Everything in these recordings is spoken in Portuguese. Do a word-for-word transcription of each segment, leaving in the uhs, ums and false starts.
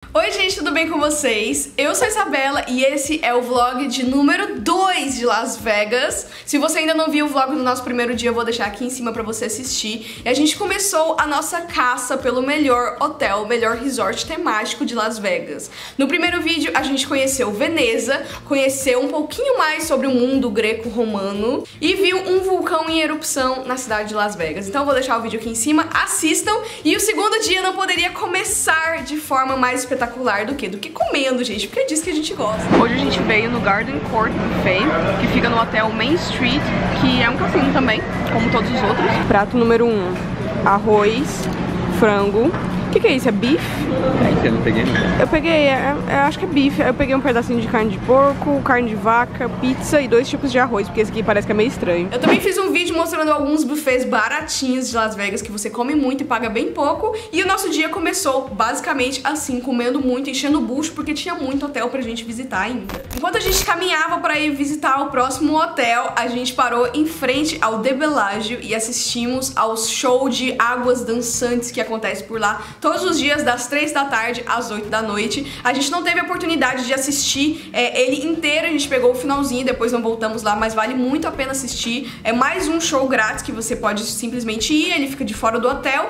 Oi gente, tudo bem com vocês? Eu sou a Isabela e esse é o vlog de número dois de Las Vegas. Se você ainda não viu o vlog do nosso primeiro dia, eu vou deixar aqui em cima pra você assistir. E a gente começou a nossa caça pelo melhor hotel, melhor resort temático de Las Vegas. No primeiro vídeo a gente conheceu Veneza, conheceu um pouquinho mais sobre o mundo greco-romano e viu um vulcão em erupção na cidade de Las Vegas. Então eu vou deixar o vídeo aqui em cima, assistam. E o segundo dia não poderia começar de forma mais espetacular do que? Do que comendo, gente, porque é disso que a gente gosta. Hoje a gente veio no Garden Court Buffet, que fica no hotel Main Street, que é um cassino também, como todos os outros. Prato número um, arroz, frango. O que, que é isso? É bife? É, eu não peguei não. Eu peguei, é, é, acho que é bife. Eu peguei um pedacinho de carne de porco, carne de vaca, pizza e dois tipos de arroz, porque esse aqui parece que é meio estranho. Eu também fiz um vídeo mostrando alguns buffets baratinhos de Las Vegas, que você come muito e paga bem pouco. E o nosso dia começou basicamente assim, comendo muito, enchendo o bucho, porque tinha muito hotel pra gente visitar ainda. Enquanto a gente caminhava pra ir visitar o próximo hotel, a gente parou em frente ao The Bellagio e assistimos ao show de águas dançantes que acontece por lá todos os dias, das três da tarde às oito da noite. A gente não teve a oportunidade de assistir é, ele inteiro, a gente pegou o finalzinho, depois não voltamos lá, mas vale muito a pena assistir. É mais um show grátis que você pode simplesmente ir, ele fica de fora do hotel.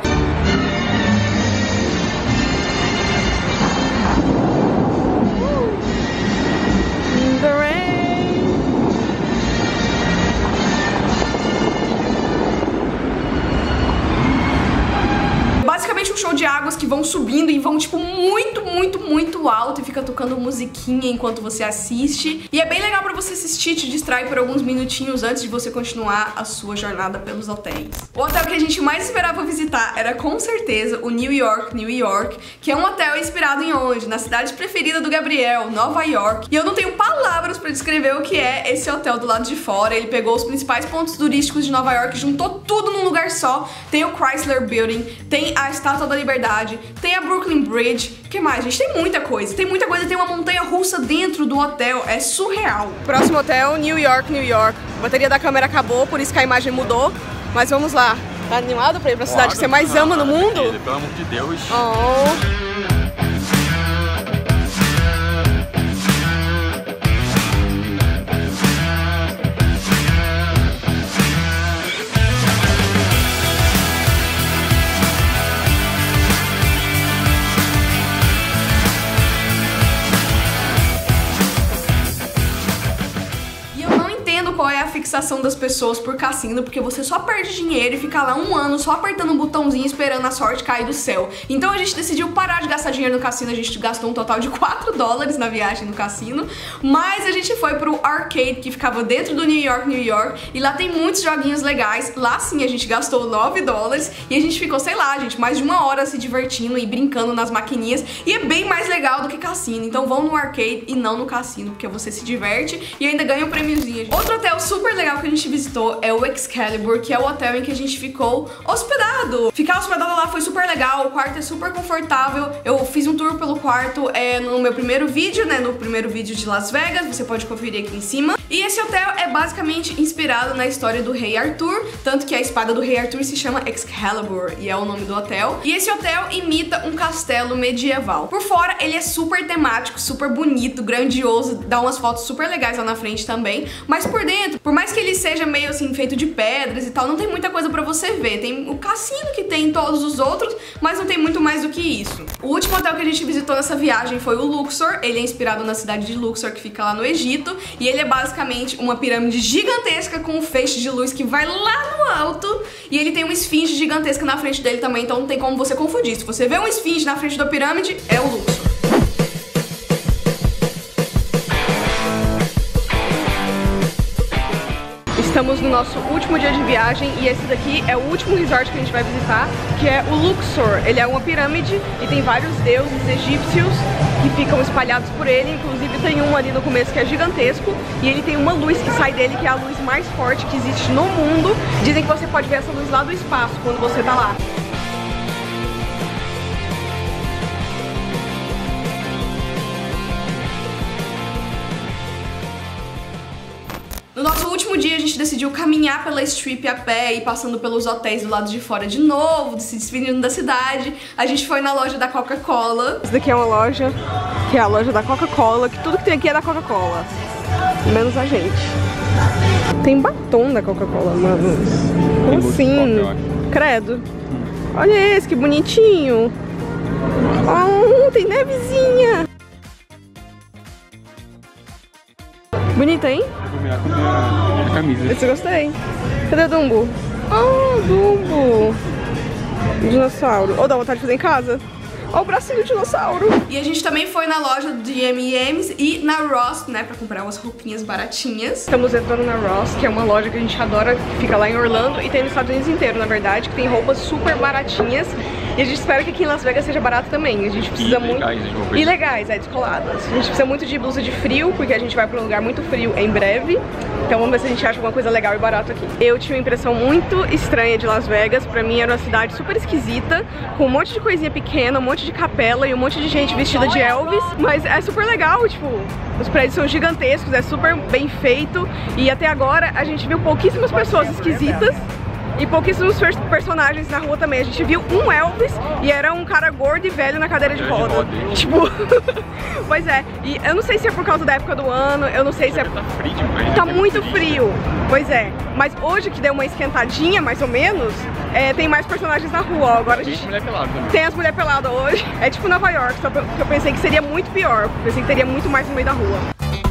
Um show de águas que vão subindo e vão, tipo, muito, muito, muito alto e fica tocando musiquinha enquanto você assiste. E é bem legal pra você assistir, te distrai por alguns minutinhos antes de você continuar a sua jornada pelos hotéis. O hotel que a gente mais esperava visitar era, com certeza, o New York, New York, que é um hotel inspirado em onde? Na cidade preferida do Gabriel, Nova York. E eu não tenho palavras pra descrever o que é esse hotel do lado de fora. Ele pegou os principais pontos turísticos de Nova York, juntou tudo num lugar só. Tem o Chrysler Building, tem a Estátua da Liberdade, tem a Brooklyn Bridge. O que mais, gente? Tem muita coisa. Tem muita coisa, tem uma montanha russa dentro do hotel. É surreal. Próximo hotel, New York, New York. A bateria da câmera acabou, por isso que a imagem mudou. Mas vamos lá. Tá animado pra ir pra cidade que você mais ama no mundo? Pelo amor de Deus. Oh. Qual é a fixação das pessoas por cassino, porque você só perde dinheiro e fica lá um ano só apertando um botãozinho esperando a sorte cair do céu. Então a gente decidiu parar de gastar dinheiro no cassino. A gente gastou um total de quatro dólares na viagem no cassino, mas a gente foi pro arcade que ficava dentro do New York, New York, e lá tem muitos joguinhos legais. Lá sim a gente gastou nove dólares e a gente ficou, sei lá, gente, mais de uma hora se divertindo e brincando nas maquininhas, e é bem mais legal do que cassino. Então vão no arcade e não no cassino, porque você se diverte e ainda ganha um prêmiozinho. Outro hotel super legal que a gente visitou é o Excalibur, que é o hotel em que a gente ficou hospedado. Ficar hospedado lá foi super legal, o quarto é super confortável. Eu fiz um tour pelo quarto é, no meu primeiro vídeo, né, no primeiro vídeo de Las Vegas, você pode conferir aqui em cima. E esse hotel é basicamente inspirado na história do Rei Arthur, tanto que a espada do Rei Arthur se chama Excalibur, e é o nome do hotel. E esse hotel imita um castelo medieval. Por fora, ele é super temático, super bonito, grandioso, dá umas fotos super legais lá na frente também, mas por dentro, por mais que ele seja meio assim, feito de pedras e tal, não tem muita coisa pra você ver. Tem o cassino que tem em todos os outros, mas não tem muito mais do que isso. O último hotel que a gente visitou nessa viagem foi o Luxor. Ele é inspirado na cidade de Luxor, que fica lá no Egito, e ele é basicamente uma pirâmide gigantesca com um feixe de luz que vai lá no alto, e ele tem uma esfinge gigantesca na frente dele também, então não tem como você confundir. Se você vê uma esfinge na frente da pirâmide, é o Luxor. Estamos no nosso último dia de viagem e esse daqui é o último resort que a gente vai visitar, que é o Luxor. Ele é uma pirâmide e tem vários deuses egípcios que ficam espalhados por ele. Inclusive tem um ali no começo que é gigantesco e ele tem uma luz que sai dele que é a luz mais forte que existe no mundo. Dizem que você pode ver essa luz lá do espaço quando você tá lá. No nosso último dia, a gente decidiu caminhar pela Strip a pé e passando pelos hotéis do lado de fora de novo, se despedindo da cidade. A gente foi na loja da Coca-Cola. Essa daqui é uma loja, que é a loja da Coca-Cola, que tudo que tem aqui é da Coca-Cola, menos a gente. Tem batom da Coca-Cola, mano. Como assim? Credo. Olha esse, que bonitinho. Oh, tem nevezinha. Bonita, hein? Vou combinar com a minha, minha camisa. Esse eu gostei. Cadê o Dumbo? Oh, Dumbo. Dinossauro. Ou dá vontade de fazer em casa? Olha o bracinho do dinossauro. E a gente também foi na loja de M e M's e na Ross, né, pra comprar umas roupinhas baratinhas. Estamos entrando na Ross, que é uma loja que a gente adora, que fica lá em Orlando e tem nos Estados Unidos inteiro, na verdade, que tem roupas super baratinhas. E a gente espera que aqui em Las Vegas seja barato também. A gente precisa e muito... Legais, e legais, é, descoladas. A gente precisa muito de blusa de frio, porque a gente vai pra um lugar muito frio em breve. Então vamos ver se a gente acha alguma coisa legal e barato aqui. Eu tive uma impressão muito estranha de Las Vegas. Pra mim era uma cidade super esquisita, com um monte de coisinha pequena, um monte de capela e um monte de gente vestida de Elvis. Mas é super legal, tipo, os prédios são gigantescos, é super bem feito. E até agora a gente viu pouquíssimas pessoas esquisitas e pouquíssimos personagens na rua também. A gente viu um Elvis e era um cara gordo e velho na cadeira de roda. Tipo, pois é. E eu não sei se é por causa da época do ano, eu não sei se é... Tá frio demais. Tá muito frio, pois é. Mas hoje que deu uma esquentadinha, mais ou menos, é, tem mais personagens na rua. Agora a gente... Tem mulher pelada também. Tem as mulheres peladas hoje. É tipo Nova York, só que eu pensei que seria muito pior. Pensei que teria muito mais no meio da rua.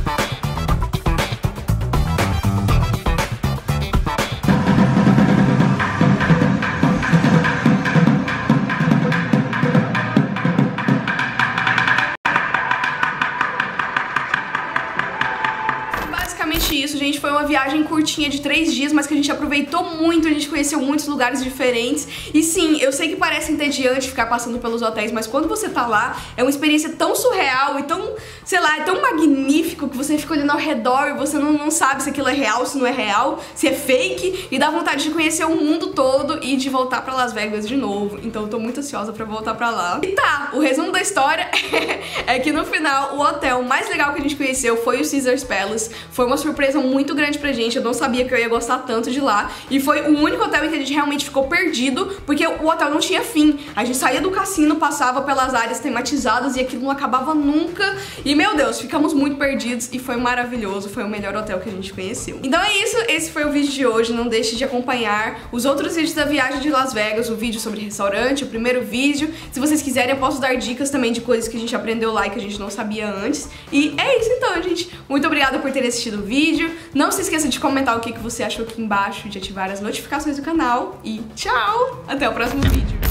Isso, gente, foi uma viagem curtinha de três dias, mas que a gente aproveitou muito, a gente conheceu muitos lugares diferentes. E sim, eu sei que parece entediante ficar passando pelos hotéis, mas quando você tá lá, é uma experiência tão surreal e tão, sei lá, é tão magnífico que você fica olhando ao redor e você não, não sabe se aquilo é real, se não é real, se é fake, e dá vontade de conhecer o mundo todo e de voltar pra Las Vegas de novo. Então eu tô muito ansiosa pra voltar pra lá. E tá, o resumo da história é que no final, o hotel mais legal que a gente conheceu foi o Caesars Palace. Foi uma surpresa muito grande pra gente, eu não sabia que eu ia gostar tanto de lá, e foi o único hotel em que a gente realmente ficou perdido, porque o hotel não tinha fim. A gente saía do cassino, passava pelas áreas tematizadas e aquilo não acabava nunca, e meu Deus, ficamos muito perdidos e foi maravilhoso, foi o melhor hotel que a gente conheceu. Então é isso, esse foi o vídeo de hoje, não deixe de acompanhar os outros vídeos da viagem de Las Vegas, o vídeo sobre restaurante, o primeiro vídeo. Se vocês quiserem eu posso dar dicas também de coisas que a gente aprendeu lá e que a gente não sabia antes. E é isso então, gente, muito obrigada por terem assistido o vídeo. Não se esqueça de comentar o que você achou aqui embaixo, de ativar as notificações do canal e tchau! Até o próximo vídeo!